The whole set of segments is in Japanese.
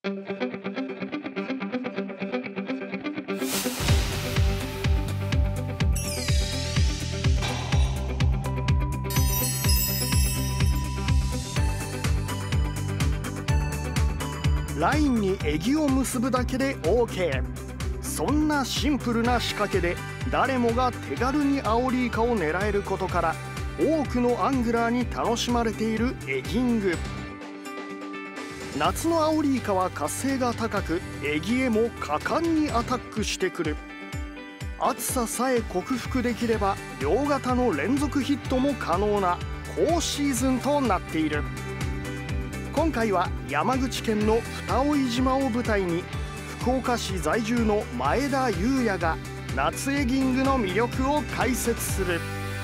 ラインにエギを結ぶだけで OK。 そんなシンプルな仕掛けで誰もが手軽にアオリイカを狙えることから多くのアングラーに楽しまれているエギング。夏のアオリイカは活性が高くエギへも果敢にアタックしてくる。暑ささえ克服できれば両型の連続ヒットも可能な好シーズンとなっている。今回は山口県の二生島を舞台に福岡市在住の前田裕也が夏エギングの魅力を解説する。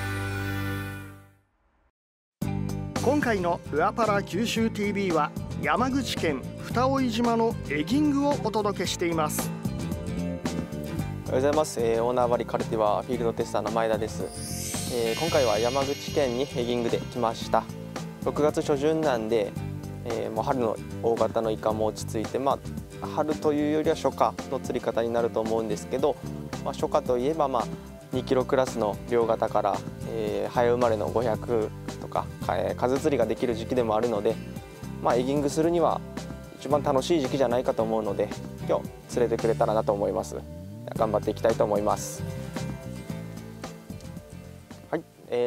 今回のウアパラ九州 TV は山口県二生島のエギングをお届けしています。 おはようございます。オーナーバリカルティバーフィールドテスターの前田です。今回は山口県にエギングで来ました。6月初旬なんで、もう春の大型のイカも落ち着いて、春というよりは初夏の釣り方になると思うんですけど、初夏といえば2キロクラスの両型から、早生まれの500とか、数釣りができる時期でもあるので、エギングするには一番楽しい時期じゃないかと思うので、今日釣れてくれたらなと思います。頑張っていきたいと思います。はい、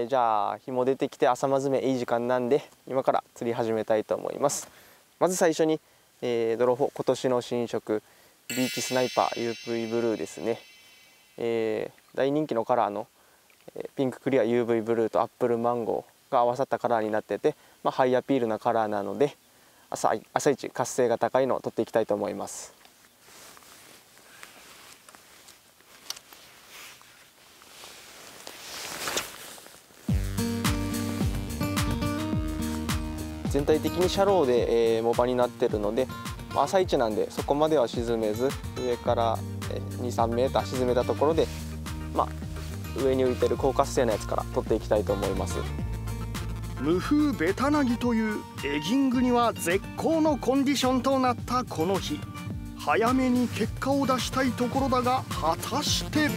じゃあ日も出てきて朝まずめいい時間なんで今から釣り始めたいと思います。まず最初に、ドロフォ今年の新色ビーチスナイパー UV ブルーですね。大人気のカラーのピンククリア UV ブルーとアップルマンゴーが合わさったカラーになってて、ハイアピールなカラーなので朝一活性が高いのを取っていきたいと思います。全体的にシャローで、モバになってるので、朝一なんでそこまでは沈めず、上から2、3メーター沈めたところで、上に浮いてる高活性のやつから取っていきたいと思います。 無風ベタナギというエギングには絶好のコンディションとなったこの日、早めに結果を出したいところだが、果たして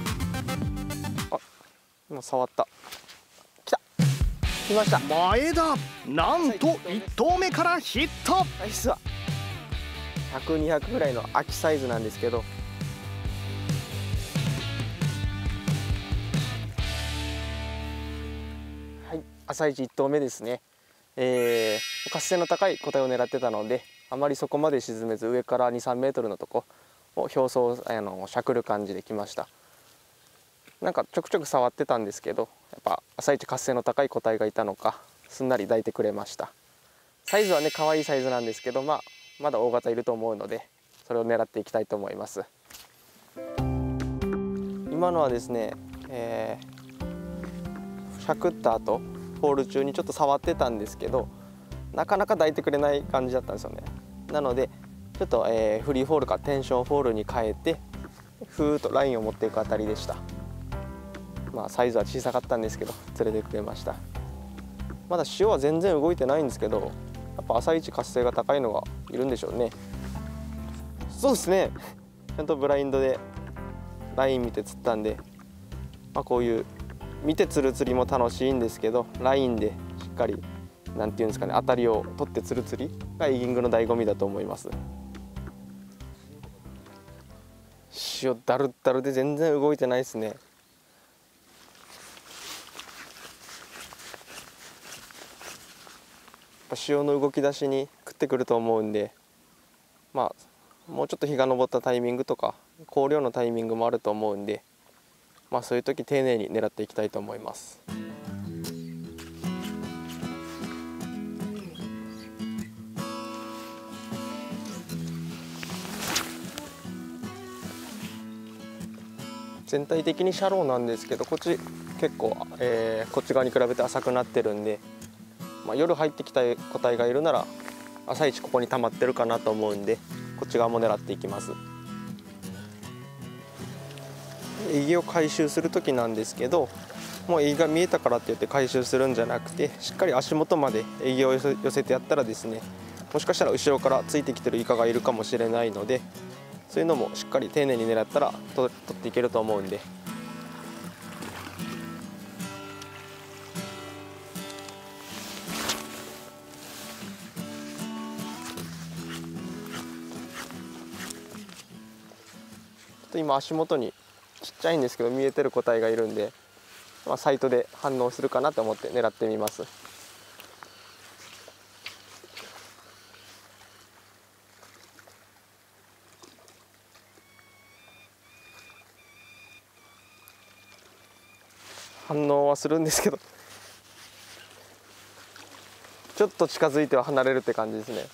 今触った。来ました。 前田、なんと1投目からヒット。 ナイス。100、200ぐらいの秋サイズなんですけど、はい、朝一1投目ですね。活性の高い個体を狙ってたので、あまりそこまで沈めず上から2、3メートルのとこを表層しゃくる感じで来ました。なんかちょくちょく触ってたんですけど、やっぱ朝一活性の高い個体がいたのかすんなり抱いてくれました。サイズはね可愛いサイズなんですけど、まだ大型いると思うのでそれを狙っていきたいと思います。今のはですね、しゃくった後ホール中にちょっと触ってたんですけど、なかなか抱いてくれない感じだったんですよね。なのでちょっと、フリーフォールかテンションフォールに変えてふーっとラインを持っていくあたりでした。サイズは小さかったんですけど釣れてくれました。まだ潮は全然動いてないんですけど、やっぱ朝一活性が高いのがいるんでしょうね。そうですね、ちゃんとブラインドでライン見て釣ったんで、こういう見て釣る釣りも楽しいんですけど、ラインでしっかりなんていうんですかね、当たりを取って釣る釣りがエギングの醍醐味だと思います。潮だるだるで全然動いてないですね。潮の動き出しに食ってくると思うんで、もうちょっと日が昇ったタイミングとか光量のタイミングもあると思うんで、そういう時丁寧に狙っていきたいと思います。全体的にシャローなんですけど、こっち結構、こっち側に比べて浅くなってるんで、夜入ってきた個体がいるなら朝一ここに溜まってるかなと思うんで、こっち側も狙っていきます。エギを回収する時なんですけど、もうエギが見えたからって言って回収するんじゃなくて、しっかり足元までエギを寄せてやったらですね、 もしかしたら後ろからついてきてるイカがいるかもしれないので、そういうのもしっかり丁寧に狙ったら取っていけると思うんで。今足元にちっちゃいんですけど見えてる個体がいるんで、サイトで反応するかなと思って狙ってみます。反応はするんですけど、ちょっと近づいては離れるって感じですね。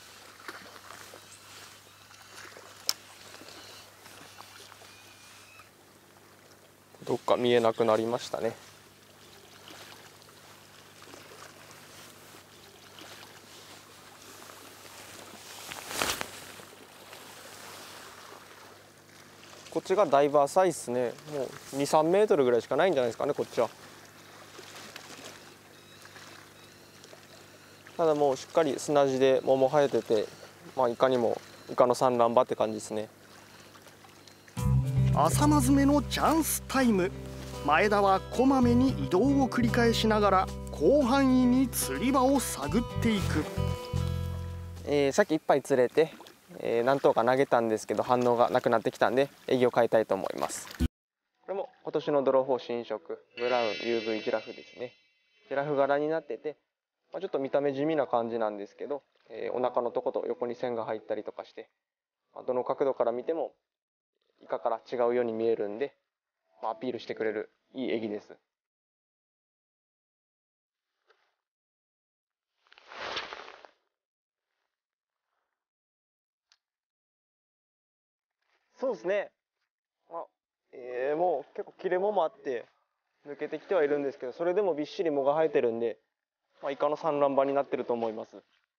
どっか見えなくなりましたね。こっちがだいぶ浅いですね。もう2、3メートルぐらいしかないんじゃないですかね、こっちは。ただもうしっかり砂地で藻も生えてて、いかにもイカの産卵場って感じですね。 朝間詰めのチャンスタイム。前田はこまめに移動を繰り返しながら広範囲に釣り場を探っていく。 さっき1杯釣れて、何頭か投げたんですけど反応がなくなってきたんでエギを変えたいと思います。これも今年のドロー4新色ブラウン UV ジラフですね。ジラフ柄になってて、ちょっと見た目地味な感じなんですけど、お腹のとこと横に線が入ったりとかして、どの角度から見てもイカから違うように見えるんで、アピールしてくれるいいエギです。そうですね。もう結構切れ藻もあって抜けてきてはいるんですけど、それでもびっしり藻が生えてるんで、イカの産卵場になってると思います。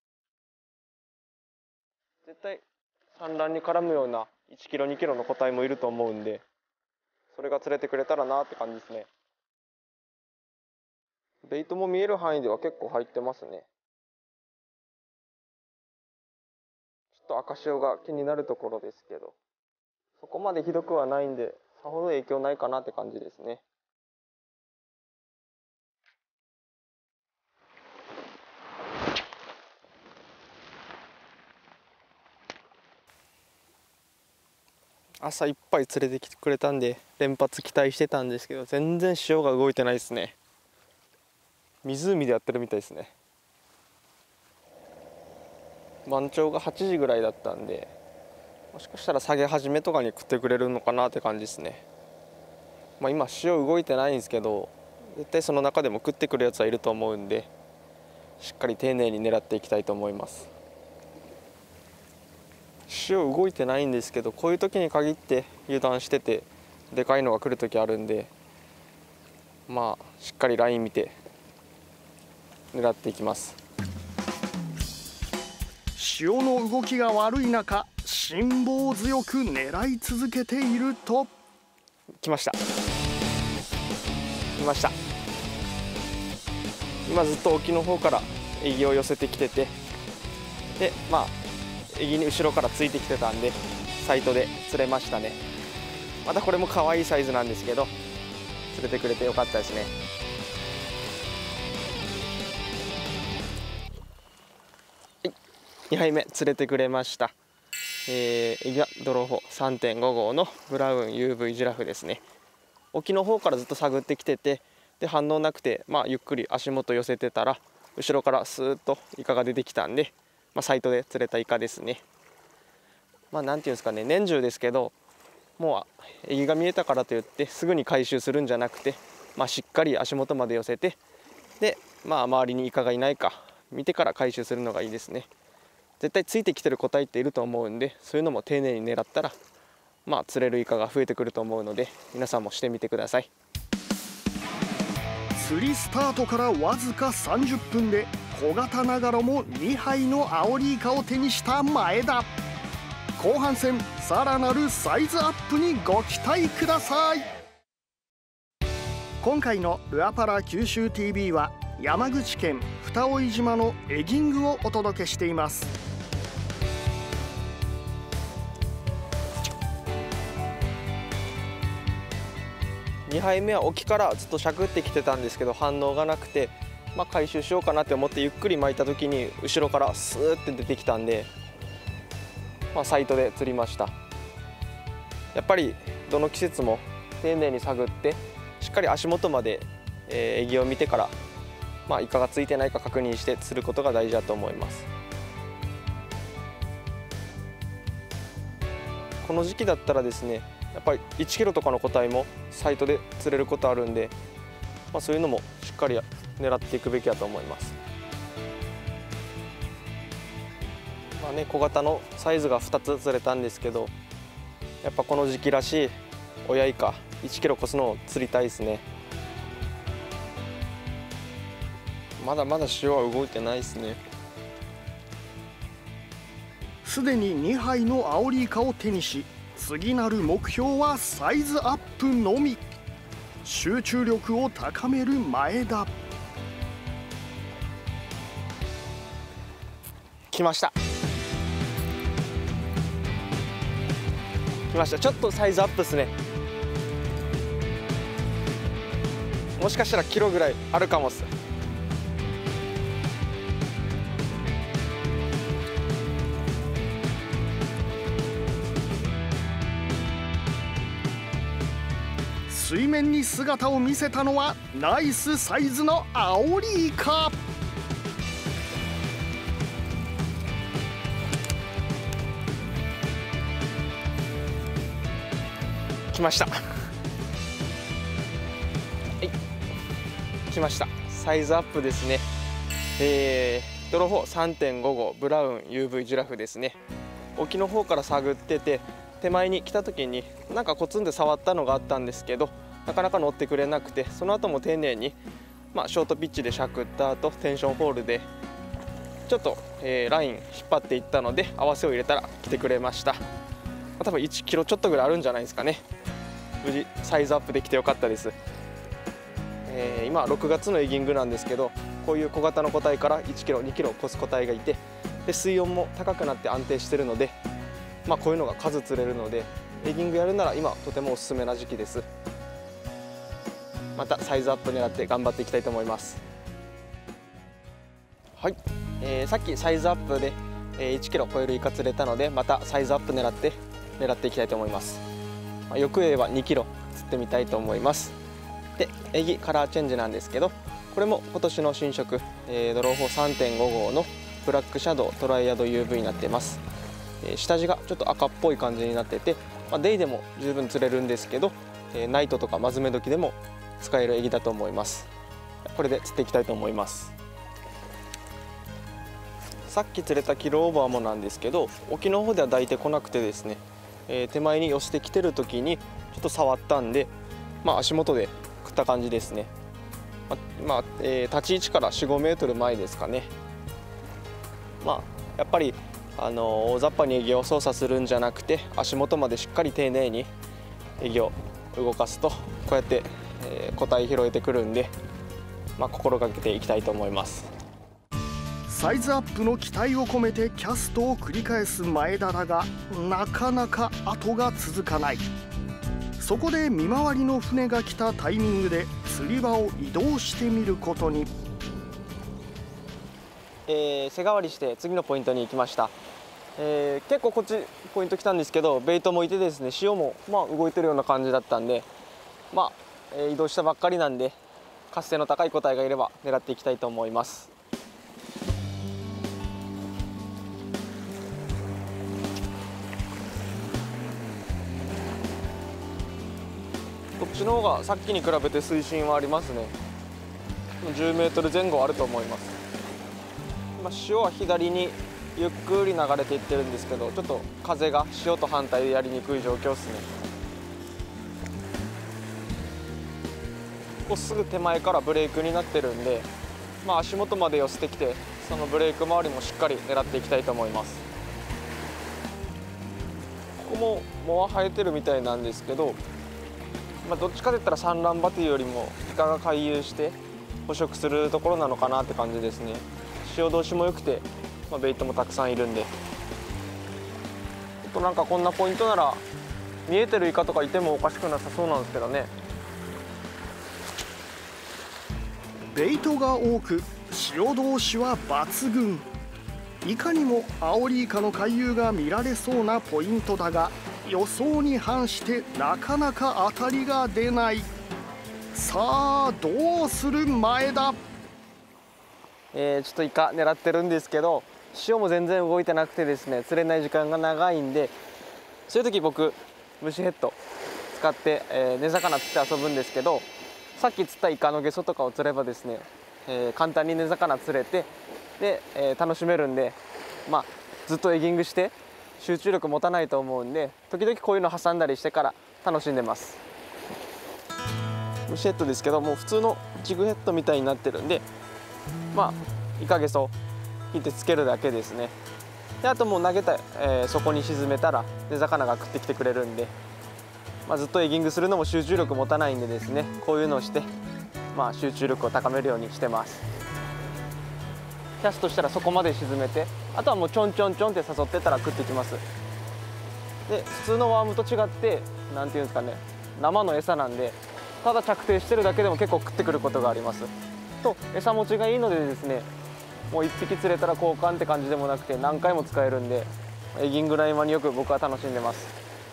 絶対産卵に絡むような1キロ2キロの個体もいると思うんで、それが釣れてくれたらなって感じですね。ベイトも見える範囲では結構入ってますね。ちょっと赤潮が気になるところですけど、そこまでひどくはないんでさほど影響ないかなって感じですね。朝いっぱい連れてきてくれたんで連発期待してたんですけど、全然潮が動いてないですね。湖でやってるみたいですね。満潮が8時ぐらいだったんで、もしかしたら下げ始めとかに食ってくれるのかなって感じですね。今潮動いてないんですけど、絶対その中でも食ってくるやつはいると思うんで、しっかり丁寧に狙っていきたいと思います。潮動いてないんですけど、こういう時に限って油断しててでかいのが来る時あるんで、しっかりライン見て狙っていきます。 潮の動きが悪い中、辛抱強く狙い続けていると来ました。今ずっと沖の方からエギを寄せてきてて、でエギに後ろからついてきてたんでサイトで釣れましたね。またこれも可愛いサイズなんですけど釣れてくれてよかったですね。2杯目釣れてくれました。エギはドロー4 3.5 号のブラウン UV ジラフですね。沖の方からずっと探ってきてて、で反応なくて、ゆっくり足元寄せてたら後ろからスーッとイカが出てきたんで、サイトで釣れたイカですね。なんていうんですかね、年中ですけど、もうエギが見えたからといってすぐに回収するんじゃなくて、しっかり足元まで寄せて、で周りにイカがいないか見てから回収するのがいいですね。絶対ついてきてる個体っていると思うんで、そういうのも丁寧に狙ったら釣れるイカが増えてくると思うので、皆さんもしてみてください。 釣りスタートからわずか30分で小型ながらも2杯のアオリイカを手にした前田。後半戦さらなるサイズアップにご期待ください。今回のルアパラ九州 TV は山口県二生島のエギングをお届けしています。 2杯目は沖からずっとしゃくってきてたんですけど反応がなくて、回収しようかなって思ってゆっくり巻いた時に後ろからスーって出てきたんで、サイトで釣りました。やっぱりどの季節も丁寧に探ってしっかり足元までエギを見てから、イカがついてないか確認して釣ることが大事だと思います。この時期だったらですね、やっぱり1キロとかの個体もサイトで釣れることあるんで、そういうのもしっかり狙っていくべきだと思います。小型のサイズが2つ釣れたんですけど、やっぱこの時期らしい親イカ1キロ越すのを釣りたいですね。まだまだ潮は動いてないですね。 すでに2杯のアオリイカを手にし、次なる目標はサイズアップのみ。集中力を高める前田。 来ました。来ました。ちょっとサイズアップですね。もしかしたらキロぐらいあるかもっす。 水面に姿を見せたのはナイスサイズのアオリイカ。 来ました。はい、来ました。サイズアップですね。ドロフォー 3.5 号ブラウン UV ジュラフですね。沖の方から探ってて、手前に来た時になんかコツンで触ったのがあったんですけど、なかなか乗ってくれなくて、その後も丁寧に、ショートピッチでしゃくった後テンションホールでちょっと、ライン引っ張っていったので合わせを入れたら来てくれました。多分1キロちょっとぐらいあるんじゃないですかね。無事サイズアップできてよかったです。今6月のエギングなんですけど、こういう小型の個体から1キロ2キロ越す個体がいて、で水温も高くなって安定してるので、こういうのが数釣れるので、エギングやるなら今とてもおすすめな時期です。またサイズアップ狙って頑張っていきたいと思います。はい、さっきサイズアップで1キロ超えるイカ釣れたので、またサイズアップ狙っていきたいと思います。欲言えば2キロ釣ってみたいと思います。でエギカラーチェンジなんですけど、これも今年の新色、ドローフォー 3.5 号のブラックシャドウトライアド UV になっています。下地がちょっと赤っぽい感じになってて、デイでも十分釣れるんですけど、ナイトとかマズメ時でも使えるエギだと思います。これで釣っていきたいと思います。さっき釣れたキロオーバーもなんですけど、沖の方では抱いてこなくてですね、手前に寄せてきてる時にちょっと触ったんで、足元で食った感じですね。立ち位置から4、5メートル前ですかね。やっぱり大雑把にエギを操作するんじゃなくて、足元までしっかり丁寧にエギを動かすとこうやって、個体拾えてくるんで、心がけていきたいと思います。 サイズアップの期待を込めてキャストを繰り返す前田だが、なかなか後が続かない。そこで見回りの船が来たタイミングで釣り場を移動してみることに。 背代わりして次のポイントに行きました。結構こっちポイント来たんですけど、ベイトもいてですね、潮も動いてるような感じだったんで、移動したばっかりなんで活性の高い個体がいれば狙っていきたいと思います。こっちの方がさっきに比べて水深はありますね。10メートル前後あると思います。潮は左にゆっくり流れていってるんですけど、ちょっと風が潮と反対でやりにくい状況ですね。ここすぐ手前からブレークになってるんで、足元まで寄せてきて、そのブレーク周りもしっかり狙っていきたいと思います。ここも藻は生えてるみたいなんですけど、どっちかといったら産卵場というよりもイカが回遊して捕食するところなのかなって感じですね。潮通しも良くて、ベイトもたくさんいるんで、なんかこんなポイントなら見えてるイカとかいてもおかしくなさそうなんですけどね。 ベイトが多く潮通しは抜群。いかにもアオリイカの回遊が見られそうなポイントだが、予想に反してなかなか当たりが出ない。さあどうする前田。 ちょっとイカ狙ってるんですけど、潮も全然動いてなくてですね、釣れない時間が長いんで、そういう時僕虫ヘッド使って、根魚釣って遊ぶんですけど、さっき釣ったイカのゲソとかを釣ればですね、簡単に根魚釣れてで、楽しめるんで、ずっとエギングして集中力持たないと思うんで、時々こういうの挟んだりしてから楽しんでます。虫ヘッドですけど、もう普通のジグヘッドみたいになってるんで、イカゲソ引いてつけるだけですね。であともう投げた、底に沈めたら根魚が食ってきてくれるんで、ずっとエギングするのも集中力持たないんでですね、こういうのをして、集中力を高めるようにしてます。キャストしたらそこまで沈めて、あとはもうちょんちょんちょんって誘ってたら食ってきます。で普通のワームと違って何ていうんですかね、生の餌なんで、ただ着底してるだけでも結構食ってくることがあります。と餌持ちがいいのでですね、もう1匹釣れたら交換って感じでもなくて何回も使えるんで、エギングの合間によく僕は楽しんでます。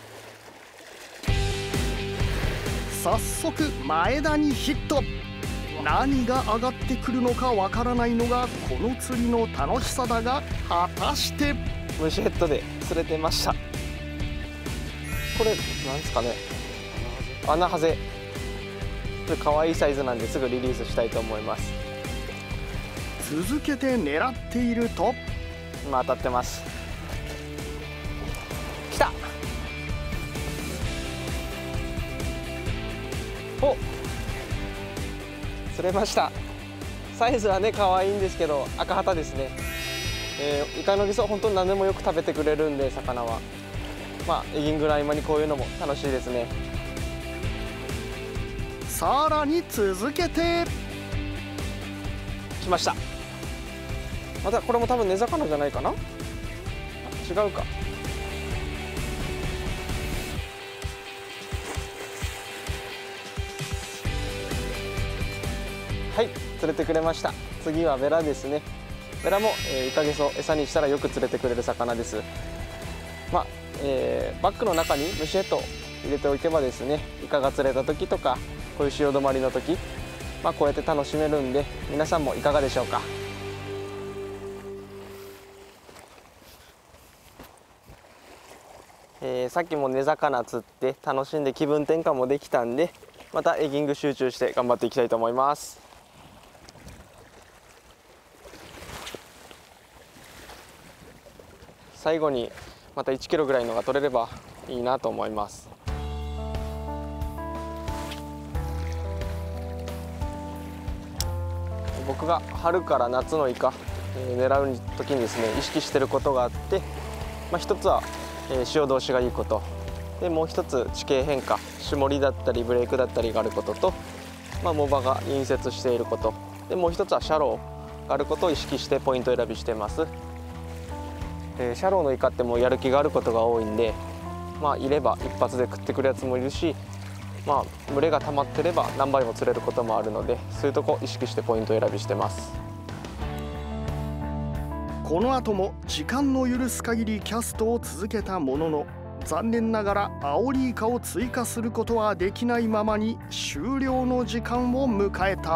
早速前田にヒット。何が上がってくるのかわからないのがこの釣りの楽しさだが、果たして。 虫ヘッドで釣れてました。これなんですかね、アナハゼ。これ可愛いサイズなんですぐリリースしたいと思います。 続けて狙っていると今当たってます。来た。お、釣れました。サイズはね可愛いんですけど赤旗ですね。イカのゲソ本当に何でもよく食べてくれるんで、魚はエギングの合間にこういうのも楽しいですね。 さらに続けて来ました。またこれも多分根魚じゃないかな、違うか。はい、釣れてくれました。次はベラですね。ベラも、イカゲソ餌にしたらよく釣れてくれる魚です。バッグの中に虫ヘッド入れておけばですね、イカが釣れた時とかこういう潮止まりの時、こうやって楽しめるんで、皆さんもいかがでしょうか。さっきも根魚釣って楽しんで気分転換もできたんで、またエギング集中して頑張っていきたいと思います。最後にまた1キロぐらいのが取れればいいなと思います。僕が春から夏のイカ、狙う時にですね意識してることがあって、一つは、潮通しがいいことで、もう一つ地形変化、霜りだったりブレイクだったりがあることと、藻場が隣接していることで、もう一つはシャローがあることを意識してポイント選びしてます。シャローのイカってもうやる気があることが多いんで、いれば一発で食ってくるやつもいるし、群れが溜まってれば何倍も釣れることもあるので、そういうとこ意識してポイント選びしてます。 この後も時間の許す限りキャストを続けたものの、残念ながらアオリイカを追加することはできないままに終了の時間を迎えた。 お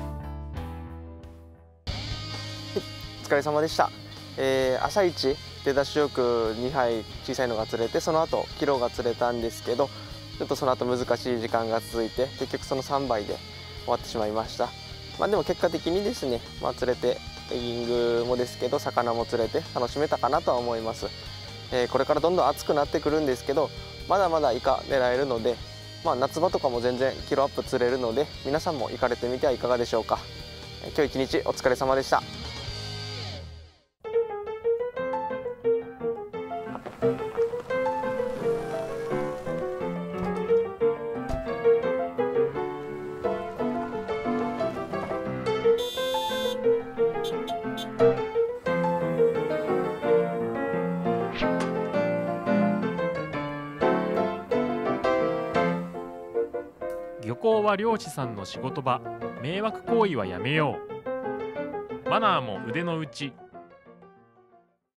疲れ様でした。朝一出だしよく2杯小さいのが釣れて、その後キロが釣れたんですけど、ちょっとその後難しい時間が続いて、結局その3杯で終わってしまいました。でも結果的にですね、釣れてエギングもですけど魚も釣れて楽しめたかなとは思います。これからどんどん暑くなってくるんですけど、まだまだイカ狙えるので、夏場とかも全然キロアップ釣れるので、皆さんも行かれてみてはいかがでしょうか。今日一日お疲れ様でした。 漁港は漁師さんの仕事場。迷惑行為はやめよう。マナーも腕の内。